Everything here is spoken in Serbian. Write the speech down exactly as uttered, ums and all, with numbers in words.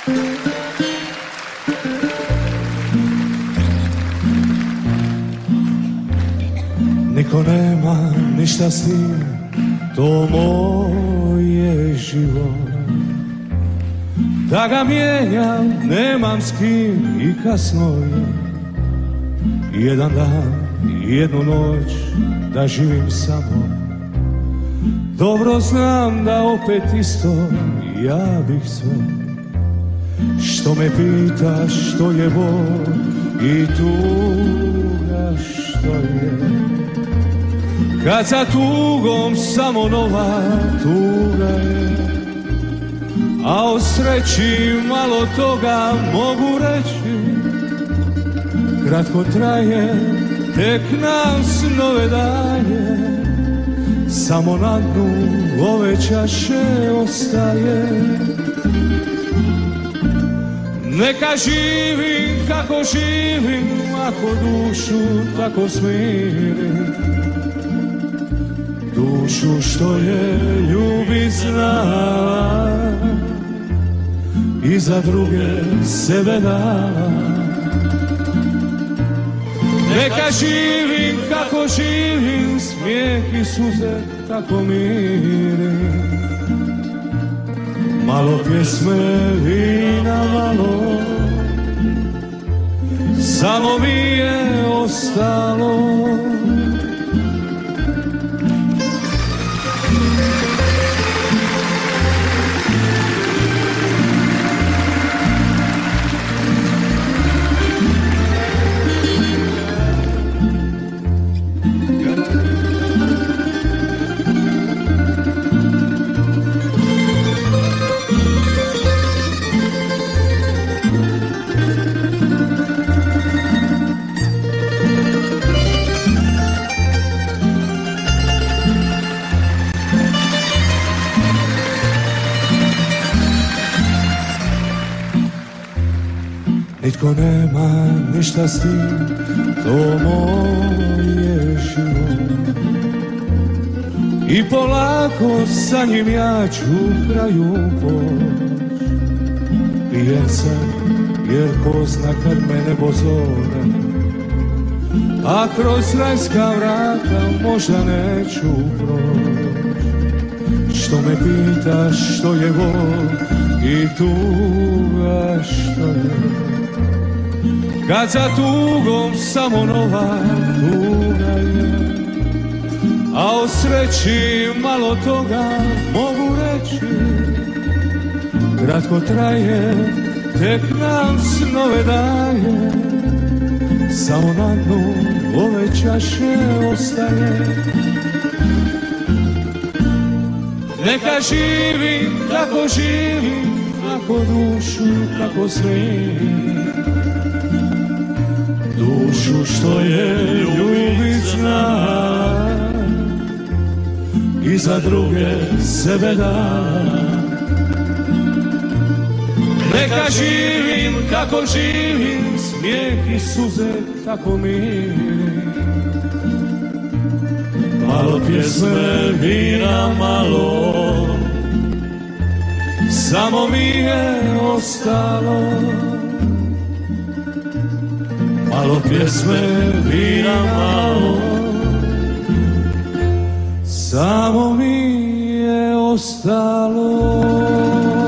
Niko nema ništa s tim, to moj je život. Da ga mijenjam, nemam s kim i kasno je. Jedan dan, jednu noć, da živim samo. Dobro znam da opet isto, ja bih sve. Što me pitaš što je bol i tuga što je. Kad za tugom samo nova tuga je. A o sreći malo toga mogu reći. Kratko traje, tek nam snove daje. Samo na dnu ove čaše ostaje. Neka živim kako živim, ako dušu tako smirim. Dušu što je ljubi znala i za druge sebe dala. Neka živim kako živim, smijeh i suze tako mirim. Malo pjesme, vina malo, samo mi je ostalo. Nitko nema ništa s tim, to moj je život. I polako sa njim ja ću kraju poć. Pijem sam jer ko zna kad me nebo zove. A kroz rajska vrata možda neću proć. Što me pitaš što je vol i tuga što je. Kad za tugom samo nova tuga je. A o sreći malo toga mogu reći. Kratko traje, tek nam snove daje. Samo na dnu ove čaše ostaje. Neka živim kako živim, ako dušu kako smirim. Dušu što je ljubit zna i za druge sebe da. Neka živim kako živim, smijeh i suze tako mirim. Malo pjesme, vina malo, samo mi je ostalo. Malo pjesme, vina malo, samo mi je ostalo.